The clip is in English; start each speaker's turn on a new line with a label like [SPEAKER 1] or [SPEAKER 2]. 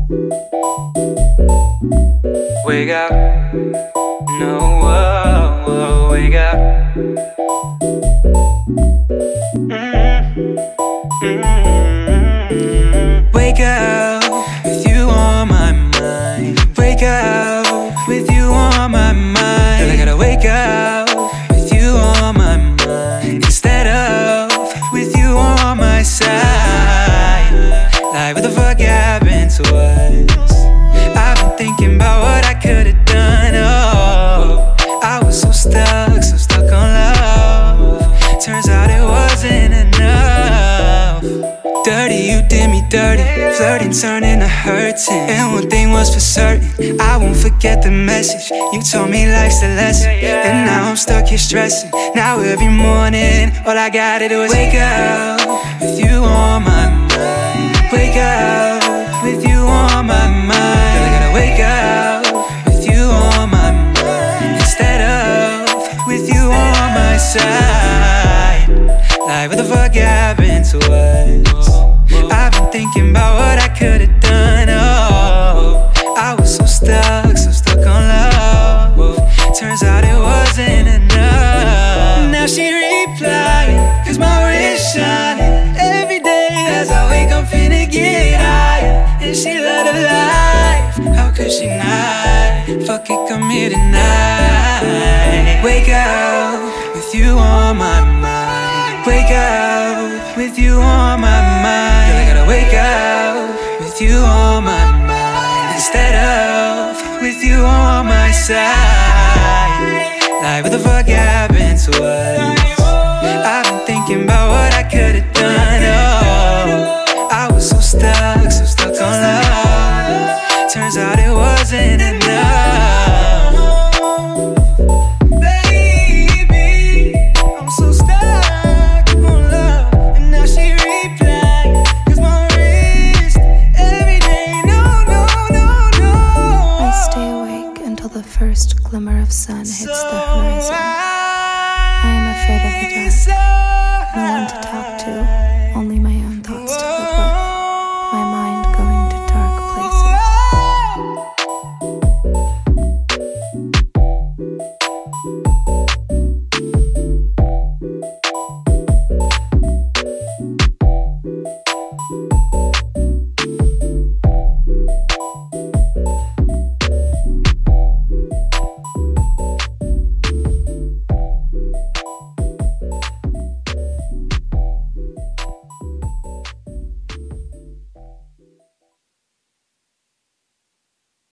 [SPEAKER 1] Wake up, no, whoa, whoa, wake up. Wake up with you on my mind. Wake up with you on my mind. Girl, I gotta wake up with you on my mind instead of with you on my side. Like what the fuck happened to us? I've been thinking about what I could've done. Oh, I was so stuck on love. Turns out it wasn't enough. Dirty, you did me dirty. Flirting turned into hurting. And one thing was for certain, I won't forget the message. You told me life's a lesson, and now I'm stuck here stressing. Now every morning, all I gotta do is wake up with you on my mind. Wake up with you on my mind. Girl, I gotta wake up with you on my mind instead of with you on my side. Like what the fuck happened to us? I've been thinking about what I could've done. Oh, I was so stuck on love. Turns out it wasn't enough. Now she replied, 'cause my wrist shining every day as I wake up finna get higher. And she loved her life, how could she not? Fuck it, come here tonight. Wake up with you on my mind. Wake up with you on my mind. Girl, I gotta wake up with you on my mind instead of with you on my side. Like what the fuck happened to us? I've been thinking about what I could've done. Oh, I was so stuck on love. Turns out it wasn't enough. Baby, I'm so stuck on love. And now she replied, 'cause my wrist every day. No.
[SPEAKER 2] I stay awake until the first glimmer of sun hits the horizon. I am afraid of the dark. No one to